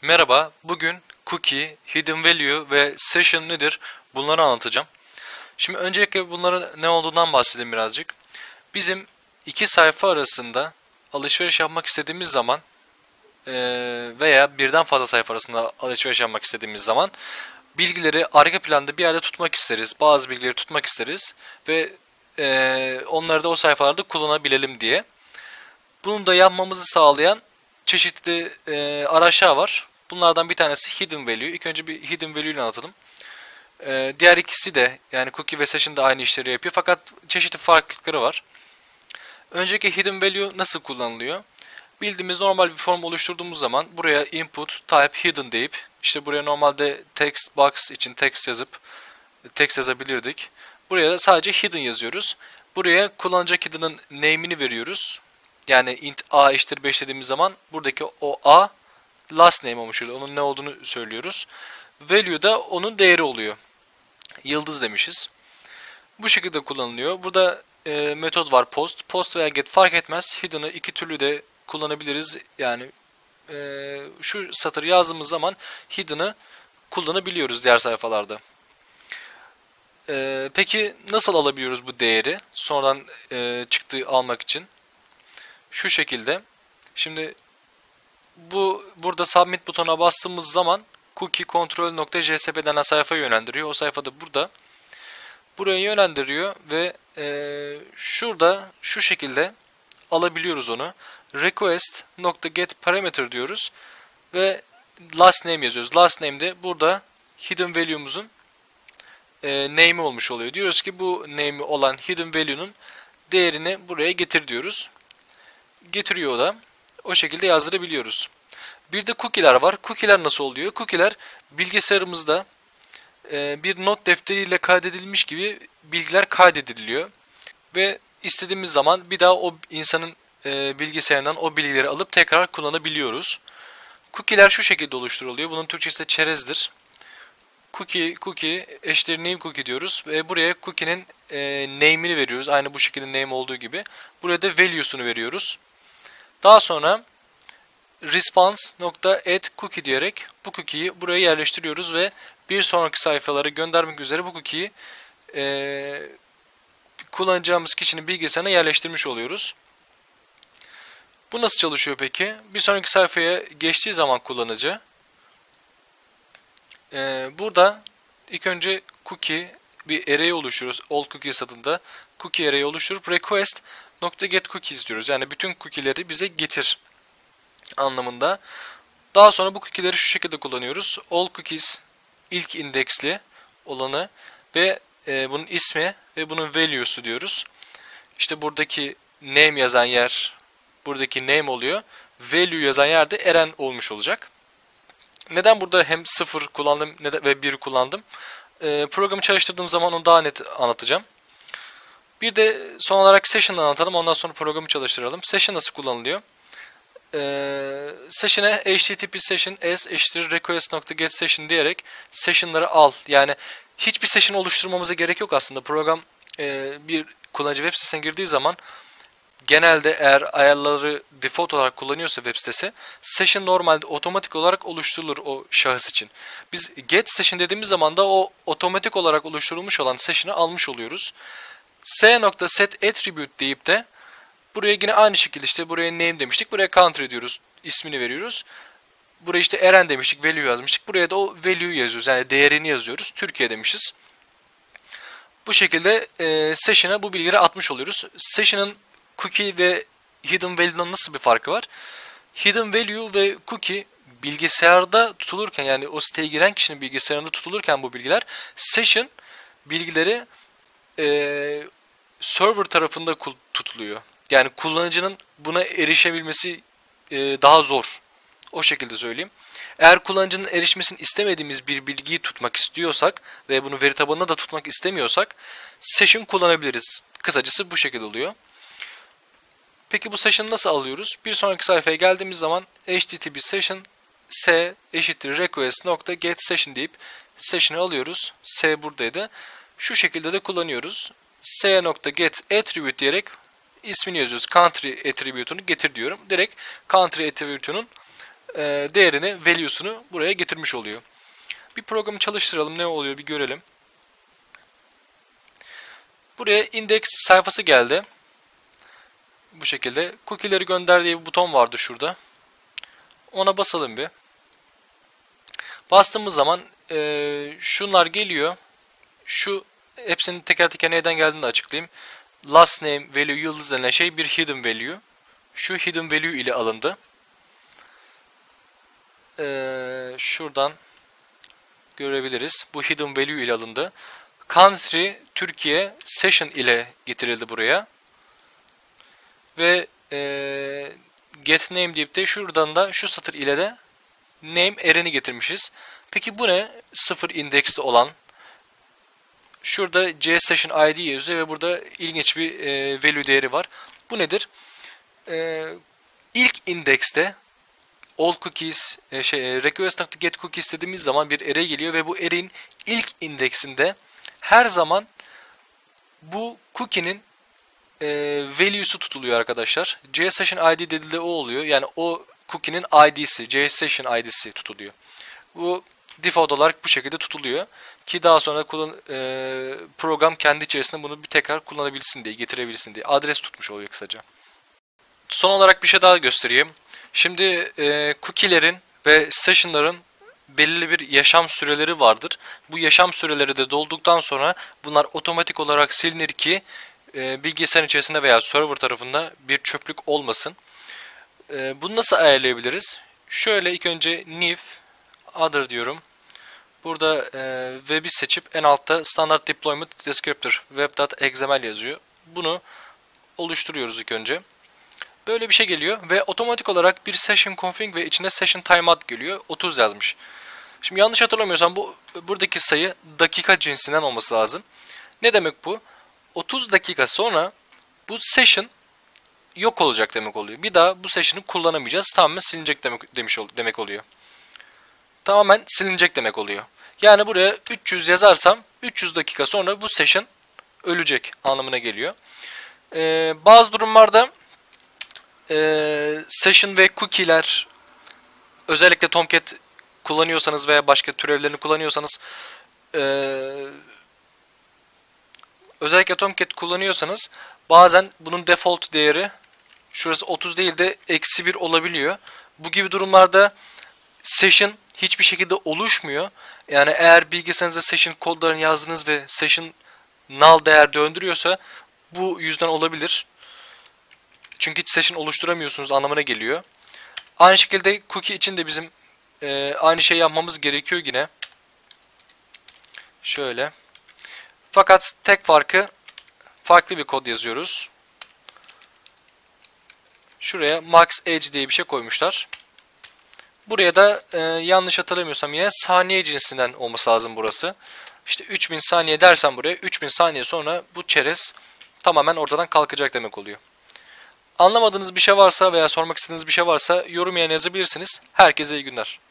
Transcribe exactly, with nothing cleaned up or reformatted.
Merhaba, bugün cookie, hidden value ve session nedir? Bunları anlatacağım. Şimdi öncelikle bunların ne olduğundan bahsedeyim birazcık. Bizim iki sayfa arasında alışveriş yapmak istediğimiz zaman veya birden fazla sayfa arasında alışveriş yapmak istediğimiz zaman bilgileri arka planda bir yerde tutmak isteriz. Bazı bilgileri tutmak isteriz ve onları da o sayfalarda kullanabilelim diye. Bunu da yapmamızı sağlayan çeşitli araçlar var. Bunlardan bir tanesi hidden value. İlk önce bir hidden value ile anlatalım. Ee, diğer ikisi de yani cookie ve session da aynı işleri yapıyor fakat çeşitli farklılıkları var. Önceki hidden value nasıl kullanılıyor? Bildiğimiz normal bir form oluşturduğumuz zaman buraya input type hidden deyip işte buraya normalde text box için text yazıp text yazabilirdik. Buraya da sadece hidden yazıyoruz. Buraya kullanacak hidden'ın name'ini veriyoruz. Yani int a eşittir beş dediğimiz zaman buradaki o a last name olmuş oluyor. Onun ne olduğunu söylüyoruz. Value da onun değeri oluyor. Yıldız demişiz. Bu şekilde kullanılıyor. Burada e, metot var post. Post veya get fark etmez. Hidden'ı iki türlü de kullanabiliriz. Yani e, şu satırı yazdığımız zaman hidden'ı kullanabiliyoruz diğer sayfalarda. E, peki nasıl alabiliyoruz bu değeri? Sonradan e, çıktığı almak için. Şu şekilde. Şimdi bu burada submit butonuna bastığımız zaman cookie control.jsp denen sayfaya yönlendiriyor. O sayfada burada. Buraya yönlendiriyor ve e, şurada şu şekilde alabiliyoruz onu. Request.get parameter diyoruz ve last name yazıyoruz. Last name de burada hidden value'muzun e, name'i olmuş oluyor. Diyoruz ki bu name'i olan hidden value'nun değerini buraya getir diyoruz. Getiriyor o da. O şekilde yazdırabiliyoruz. Bir de cookie'ler var. Cookie'ler nasıl oluyor? Cookie'ler bilgisayarımızda e, bir not defteriyle kaydedilmiş gibi bilgiler kaydediliyor. Ve istediğimiz zaman bir daha o insanın e, bilgisayarından o bilgileri alıp tekrar kullanabiliyoruz. Cookie'ler şu şekilde oluşturuluyor. Bunun Türkçesi de çerezdir. Cookie, cookie eşittir name cookie diyoruz ve buraya cookie'nin e, name'ini veriyoruz. Aynı bu şekilde name olduğu gibi. Buraya da value'sunu veriyoruz. Daha sonra response.add diyerek bu cookie'yi buraya yerleştiriyoruz ve bir sonraki sayfalara göndermek üzere bu cookie'yi e, kullanacağımız kişinin bilgisayarına yerleştirmiş oluyoruz. Bu nasıl çalışıyor peki? Bir sonraki sayfaya geçtiği zaman kullanıcı e, burada ilk önce cookie bir array oluşturuyoruz. All cookies adında cookie array oluşturup request.get cookie istiyoruz. Yani bütün cookie'leri bize getir anlamında. Daha sonra bu cookie'leri şu şekilde kullanıyoruz. All cookies ilk indeksli olanı ve e, bunun ismi ve bunun value'su diyoruz. İşte buradaki name yazan yer buradaki name oluyor. Value yazan yerde Eren olmuş olacak. Neden burada hem sıfır kullandım ve bir kullandım? E, programı çalıştırdığım zaman onu daha net anlatacağım. Bir de son olarak session'ı anlatalım. Ondan sonra programı çalıştıralım. Session nasıl kullanılıyor? Ee, session'e http session as eşittir request.get session diyerek session'ları al. Yani hiçbir session oluşturmamıza gerek yok aslında. Program e, bir kullanıcı web sitesine girdiği zaman genelde eğer ayarları default olarak kullanıyorsa web sitesi session normalde otomatik olarak oluşturulur o şahıs için. Biz get session dediğimiz zaman da o otomatik olarak oluşturulmuş olan session'ı almış oluyoruz. s.set attribute deyip de buraya yine aynı şekilde işte buraya name demiştik. Buraya country diyoruz. İsmini veriyoruz. Buraya işte Eren demiştik. Value yazmıştık. Buraya da o value yazıyoruz. Yani değerini yazıyoruz. Türkiye demişiz. Bu şekilde e, session'a bu bilgileri atmış oluyoruz. Session'ın cookie ve hidden value'dan nasıl bir farkı var? Hidden value ve cookie bilgisayarda tutulurken yani o siteye giren kişinin bilgisayarında tutulurken bu bilgiler session bilgileri e, server tarafında tutuluyor. Yani kullanıcının buna erişebilmesi e, daha zor. O şekilde söyleyeyim. Eğer kullanıcının erişmesini istemediğimiz bir bilgiyi tutmak istiyorsak ve bunu veri tabanına da tutmak istemiyorsak session kullanabiliriz. Kısacası bu şekilde oluyor. Peki bu session'ı nasıl alıyoruz? Bir sonraki sayfaya geldiğimiz zaman http session s eşittir request.get session deyip session'ı alıyoruz. S buradaydı. Şu şekilde de kullanıyoruz. s.get attribute diyerek ismini yazıyoruz. Country attribute'unu getir diyorum. Direkt country attribute'unun e, değerini, value'sunu buraya getirmiş oluyor. Bir programı çalıştıralım, ne oluyor bir görelim. Buraya index sayfası geldi. Bu şekilde. Cookie'leri gönder diye bir buton vardı şurada. Ona basalım bir. Bastığımız zaman e, şunlar geliyor. Şu hepsinin teker teker neyden geldiğini de açıklayayım. Last name value yıldız denen şey bir hidden value. Şu hidden value ile alındı. Ee, şuradan görebiliriz. Bu hidden value ile alındı. Country Türkiye session ile getirildi buraya. Ve ee, get name deyip de şuradan da şu satır ile de name eren'i getirmişiz. Peki bu ne? Sıfır indeksli olan. Şurada C session I D yazıyor ve burada ilginç bir e, value değeri var. Bu nedir? E, ilk indekste all cookies e, şey request.get cookies dediğimiz zaman bir array geliyor ve bu array'in ilk indeksinde her zaman bu cookie'nin e, value'su tutuluyor arkadaşlar. C session I D dediğinde o oluyor. Yani o cookie'nin I D'si, C session I D'si tutuluyor. Bu default olarak bu şekilde tutuluyor. Ki daha sonra kullan, e, program kendi içerisinde bunu bir tekrar kullanabilsin diye, getirebilsin diye. Adres tutmuş oluyor kısaca. Son olarak bir şey daha göstereyim. Şimdi e, cookie'lerin ve session'ların belirli bir yaşam süreleri vardır. Bu yaşam süreleri de dolduktan sonra bunlar otomatik olarak silinir ki e, bilgisayarın içerisinde veya server tarafında bir çöplük olmasın. E, bunu nasıl ayarlayabiliriz? Şöyle ilk önce new other diyorum. Burada e, web'i seçip en altta standard deployment descriptor web.xml yazıyor. Bunu oluşturuyoruz ilk önce. Böyle bir şey geliyor ve otomatik olarak bir session config ve içinde session timeout geliyor. otuz yazmış. Şimdi yanlış hatırlamıyorsam bu buradaki sayı dakika cinsinden olması lazım. Ne demek bu? otuz dakika sonra bu session yok olacak demek oluyor. Bir daha bu session'ı kullanamayacağız. Tamamen silinecek demek demiş demek oluyor. Tamamen silinecek demek oluyor. Yani buraya üç yüz yazarsam üç yüz dakika sonra bu session ölecek anlamına geliyor. Ee, bazı durumlarda e, session ve cookie'ler özellikle Tomcat kullanıyorsanız veya başka türevlerini kullanıyorsanız e, özellikle Tomcat kullanıyorsanız bazen bunun default değeri şurası otuz değil de eksi bir olabiliyor. Bu gibi durumlarda session hiçbir şekilde oluşmuyor. Yani eğer bilgisayarınıza session kodlarını yazdınız ve session null değer döndürüyorsa bu yüzden olabilir. Çünkü hiç session oluşturamıyorsunuz anlamına geliyor. Aynı şekilde cookie için de bizim e, aynı şey yapmamız gerekiyor yine. Şöyle. Fakat tek farkı farklı bir kod yazıyoruz. Şuraya max age diye bir şey koymuşlar. Buraya da e, yanlış hatırlamıyorsam yine saniye cinsinden olması lazım burası. İşte üç bin saniye dersem buraya üç bin saniye sonra bu çerez tamamen ortadan kalkacak demek oluyor. Anlamadığınız bir şey varsa veya sormak istediğiniz bir şey varsa yorum yerine yazabilirsiniz. Herkese iyi günler.